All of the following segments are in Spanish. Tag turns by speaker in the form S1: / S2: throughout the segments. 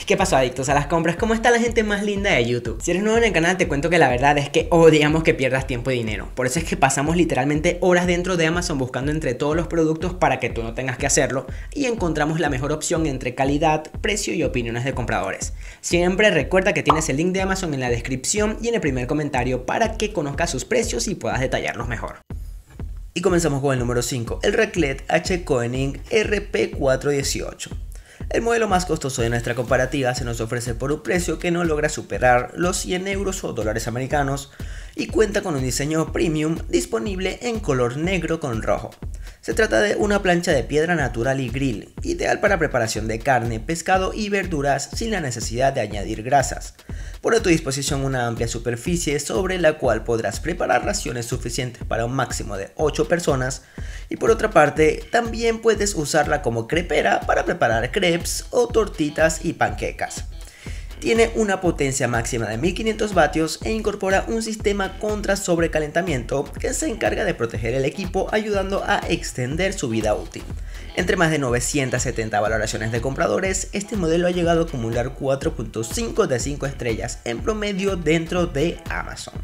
S1: ¿Qué pasó, adictos a las compras? ¿Cómo está la gente más linda de YouTube? Si eres nuevo en el canal te cuento que la verdad es que odiamos que pierdas tiempo y dinero. Por eso es que pasamos literalmente horas dentro de Amazon buscando entre todos los productos para que tú no tengas que hacerlo y encontramos la mejor opción entre calidad, precio y opiniones de compradores. Siempre recuerda que tienes el link de Amazon en la descripción y en el primer comentario para que conozcas sus precios y puedas detallarlos mejor. Y comenzamos con el número 5, el Raclette H. Koenig RP418. El modelo más costoso de nuestra comparativa se nos ofrece por un precio que no logra superar los 100 euros o dólares americanos y cuenta con un diseño premium disponible en color negro con rojo. Se trata de una plancha de piedra natural y grill, ideal para preparación de carne, pescado y verduras sin la necesidad de añadir grasas. Pone a tu disposición una amplia superficie sobre la cual podrás preparar raciones suficientes para un máximo de 8 personas y por otra parte también puedes usarla como crepera para preparar crepes o tortitas y panquecas. Tiene una potencia máxima de 1500 vatios e incorpora un sistema contra sobrecalentamiento que se encarga de proteger el equipo ayudando a extender su vida útil. Entre más de 970 valoraciones de compradores, este modelo ha llegado a acumular 4.5 de 5 estrellas en promedio dentro de Amazon.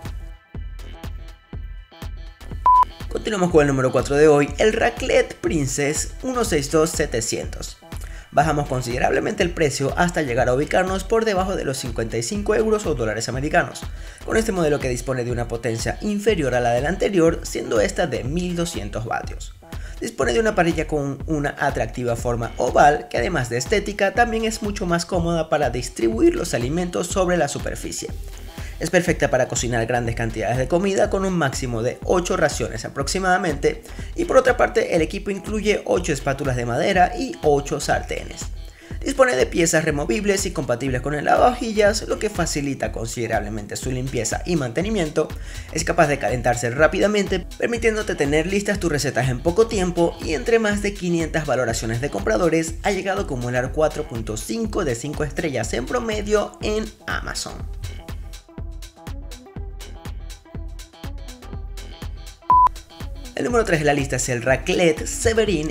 S1: Continuamos con el número 4 de hoy, el Raclette Princess 162-700. Bajamos considerablemente el precio hasta llegar a ubicarnos por debajo de los 55 euros o dólares americanos, con este modelo que dispone de una potencia inferior a la del anterior, siendo esta de 1200 vatios. Dispone de una parrilla con una atractiva forma oval que además de estética también es mucho más cómoda para distribuir los alimentos sobre la superficie. Es perfecta para cocinar grandes cantidades de comida con un máximo de 8 raciones aproximadamente y por otra parte el equipo incluye 8 espátulas de madera y 8 sartenes. Dispone de piezas removibles y compatibles con el lavavajillas, lo que facilita considerablemente su limpieza y mantenimiento. Es capaz de calentarse rápidamente, permitiéndote tener listas tus recetas en poco tiempo y entre más de 500 valoraciones de compradores ha llegado a acumular 4.5 de 5 estrellas en promedio en Amazon. El número 3 de la lista es el Raclette Severin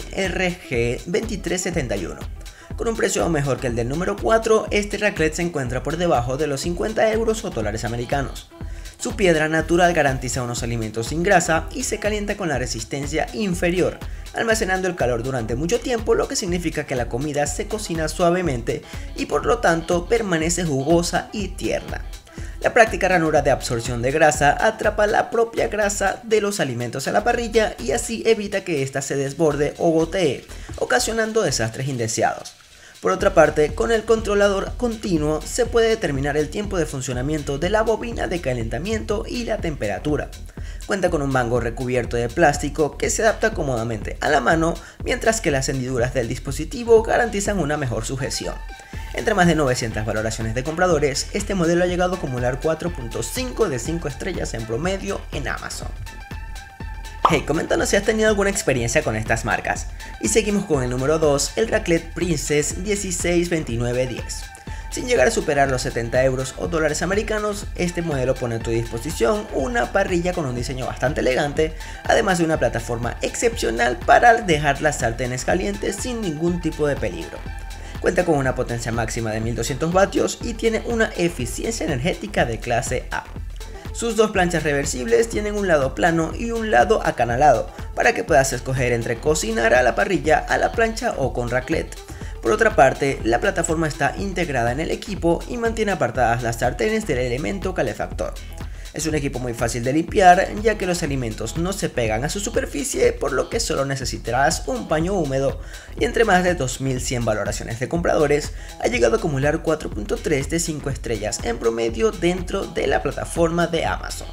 S1: RG2371. Con un precio aún mejor que el del número 4, este raclette se encuentra por debajo de los 50 euros o dólares americanos. Su piedra natural garantiza unos alimentos sin grasa y se calienta con la resistencia inferior, almacenando el calor durante mucho tiempo, lo que significa que la comida se cocina suavemente y por lo tanto permanece jugosa y tierna. La práctica ranura de absorción de grasa atrapa la propia grasa de los alimentos a la parrilla y así evita que ésta se desborde o gotee, ocasionando desastres indeseados. Por otra parte, con el controlador continuo se puede determinar el tiempo de funcionamiento de la bobina de calentamiento y la temperatura. Cuenta con un mango recubierto de plástico que se adapta cómodamente a la mano, mientras que las hendiduras del dispositivo garantizan una mejor sujeción. Entre más de 900 valoraciones de compradores, este modelo ha llegado a acumular 4.5 de 5 estrellas en promedio en Amazon. Hey, coméntanos si has tenido alguna experiencia con estas marcas. Y seguimos con el número 2, el Raclette Princess 162910. Sin llegar a superar los 70 euros o dólares americanos, este modelo pone a tu disposición una parrilla con un diseño bastante elegante, además de una plataforma excepcional para dejar las sartenes calientes sin ningún tipo de peligro. Cuenta con una potencia máxima de 1200 vatios y tiene una eficiencia energética de clase A. Sus dos planchas reversibles tienen un lado plano y un lado acanalado, para que puedas escoger entre cocinar a la parrilla, a la plancha o con raclette. Por otra parte, la plataforma está integrada en el equipo y mantiene apartadas las sartenes del elemento calefactor. Es un equipo muy fácil de limpiar, ya que los alimentos no se pegan a su superficie, por lo que solo necesitarás un paño húmedo, y entre más de 2100 valoraciones de compradores, ha llegado a acumular 4.3 de 5 estrellas en promedio dentro de la plataforma de Amazon.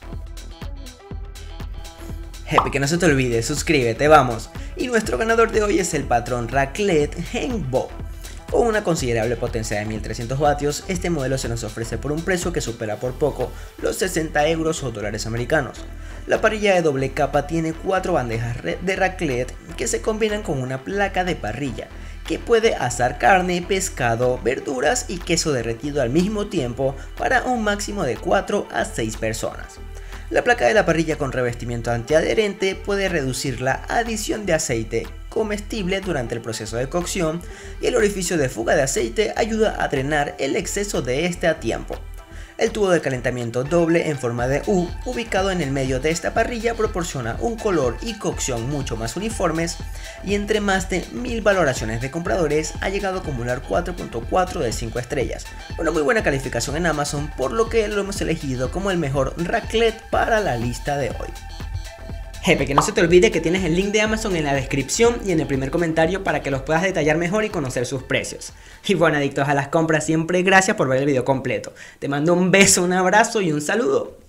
S1: Jefe, que no se te olvide, suscríbete, vamos. Y nuestro ganador de hoy es el patrón Raclette Hengbo. Con una considerable potencia de 1300 vatios, este modelo se nos ofrece por un precio que supera por poco los 60 euros o dólares americanos. La parrilla de doble capa tiene 4 bandejas de raclette que se combinan con una placa de parrilla que puede asar carne, pescado, verduras y queso derretido al mismo tiempo para un máximo de 4 a 6 personas. La placa de la parrilla con revestimiento antiadherente puede reducir la adición de aceite comestible durante el proceso de cocción y el orificio de fuga de aceite ayuda a drenar el exceso de este a tiempo. El tubo de calentamiento doble en forma de U, ubicado en el medio de esta parrilla, proporciona un color y cocción mucho más uniformes y entre más de 1000 valoraciones de compradores ha llegado a acumular 4.4 de 5 estrellas. Una muy buena calificación en Amazon, por lo que lo hemos elegido como el mejor raclette para la lista de hoy. Jefe, que no se te olvide que tienes el link de Amazon en la descripción y en el primer comentario para que los puedas detallar mejor y conocer sus precios. Y bueno, adictos a las compras, siempre gracias por ver el video completo. Te mando un beso, un abrazo y un saludo.